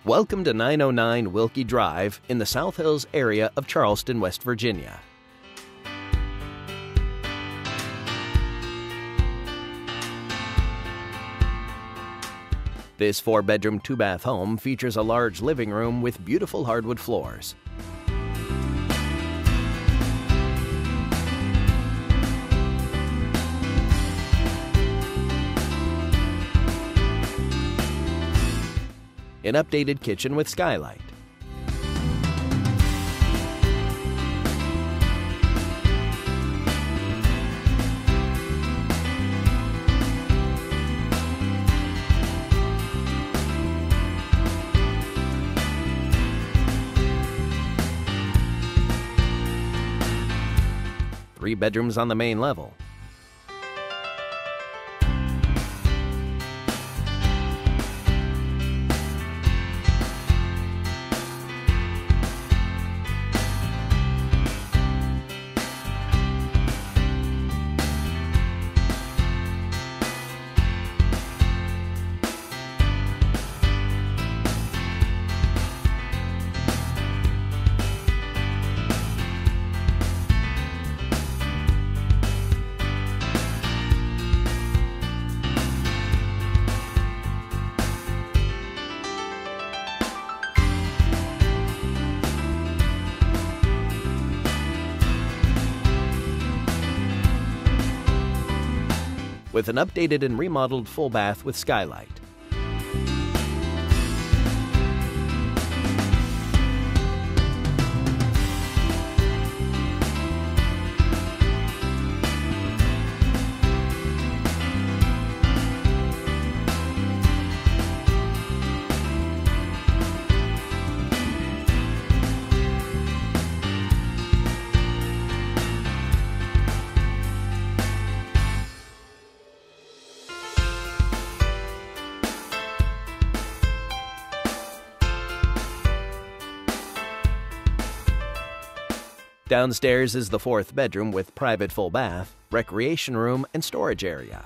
Welcome to 909 Wilkie Drive in the South Hills area of Charleston, West Virginia. This 4-bedroom, 2-bath home features a large living room with beautiful hardwood floors. An updated kitchen with skylight. Three bedrooms on the main level. With an updated and remodeled full bath with skylight. Downstairs is the 4th bedroom with private full bath, recreation room, and storage area.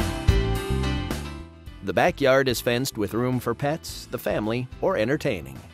The backyard is fenced with room for pets, the family, or entertaining.